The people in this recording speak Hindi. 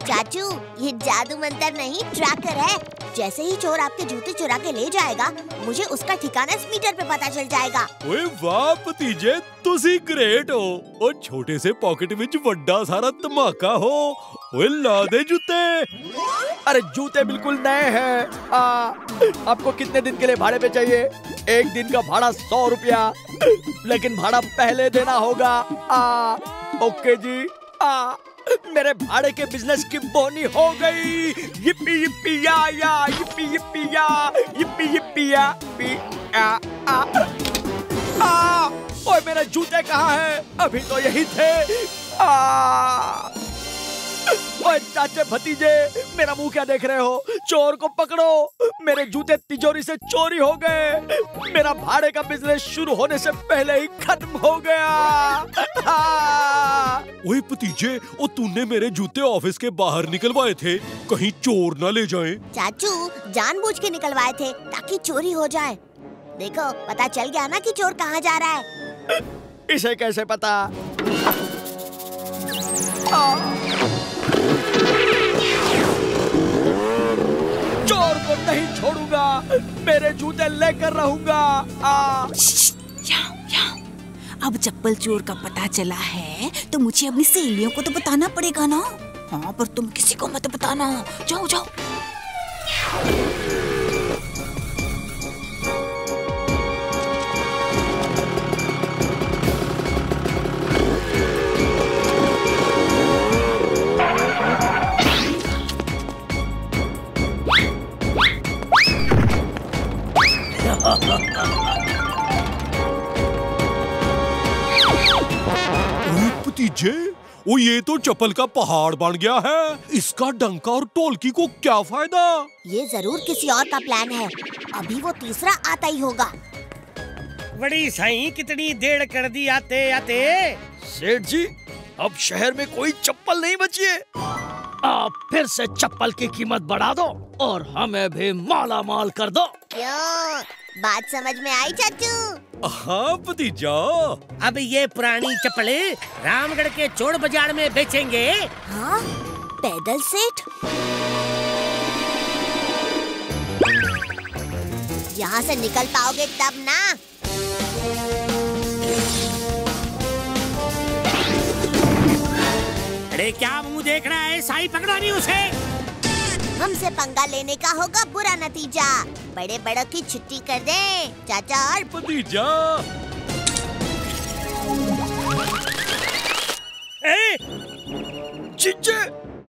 चाचू, ये जादू मंतर नहीं, ट्रैकर है। जैसे ही चोर आपके जूते चुरा के ले जाएगा, मुझे उसका ठिकाना इस मीटर पे पता चल जाएगा। ओए वाह भतीजे, तुसी ग्रेट हो। और छोटे से पॉकेट विच वड्डा सारा धमाका हो। ओए ला दे जूते। अरे जूते बिल्कुल नए हैं। आपको कितने दिन के लिए भाड़े पे चाहिए? एक दिन का भाड़ा 100 रुपया, लेकिन भाड़ा पहले देना होगा। ओके जी। मेरे भाड़े के बिजनेस की बोनी हो गई। yippee yippee या yippee yippee या yippee yippee या ओए मेरे जूते कहाँ हैं? अभी तो यही थे। ओए चाचे भतीजे, मेरा मुंह क्या देख रहे हो? चोर को पकड़ो। मेरे जूते तिजोरी से चोरी हो गए। मेरा भाड़े का बिजनेस शुरू होने से पहले ही खत्म हो गया। ओए भतीजे, ओ तूने मेरे जूते ऑफिस के बाहर निकलवाए थे, कहीं चोर ना ले जाएं। चाचू, जानबूझ के निकलवाए थे ताकि चोरी हो जाए। देखो, पता चल गया ना कि चोर कहाँ जा रहा है। इसे कैसे पता? चोर को नहीं छोड़ूंगा, मेरे जूते लेकर रहूंगा। अब चप्पल चोर का पता चला है तो मुझे अपनी सहेलियों को तो बताना पड़ेगा ना। हाँ, पर तुम किसी को मत बताना। जाओ जाओ। भतीजे, ओ ये तो चप्पल का पहाड़ बन गया है। इसका डंका और टोलकी को क्या फायदा? ये जरूर किसी और का प्लान है। अभी वो तीसरा आता ही होगा। बड़ी सही, कितनी देर कर दी आते आते। सेठ जी, अब शहर में कोई चप्पल नहीं बची है। आप फिर से चप्पल की कीमत बढ़ा दो और हमें भी माला माल कर दो। क्यों? बात समझ में आई चाचू? हाँ भतीजा। अब ये पुरानी चप्पलें रामगढ़ के चोर बाजार में बेचेंगे। हाँ? पैदल सेठ? यहाँ से निकल पाओगे तब ना। अरे क्या मुंह देख रहा है? साई पकड़ो नहीं उसे। हमसे पंगा लेने का होगा बुरा नतीजा। बड़े बड़ों की छुट्टी कर दे चाचा। और भतीजा, ए! जीजे,